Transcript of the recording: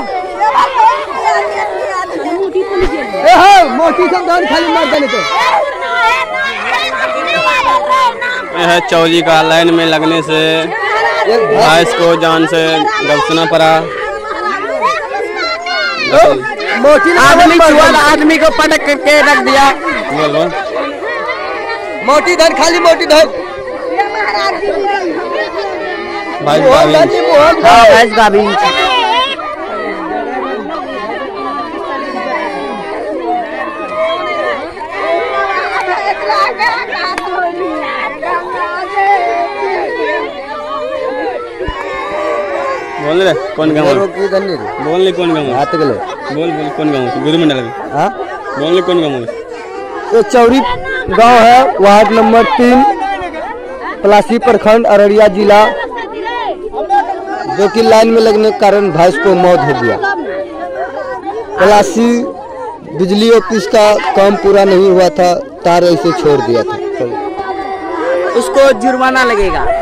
मोटी संतान खाली मार देने को। यह चौली का लाइन में लगने से भैंस को जान से गबसना पड़ा। आदमी को पटक करके रख दिया। बोलो मोटी धर, खाली मोटी धर। भैंस गाभिन। बोल रे कौन गाँव? बोल ले कौन गाँव? हाथ गले बोल बोल कौन गाँव? गुरु मंडल में। हाँ बोल ले कौन गाँव? ये चौरी गांव है, वार्ड नंबर 3, पलासी प्रखंड, अररिया जिला, जो कि लाइन में लगने के कारण भैंस को मौत हो गया। पलासी बिजली ऑफिस का काम पूरा नहीं हुआ था, तार ऐसे छोड़ दिया था। उसको जुर्माना लगेगा।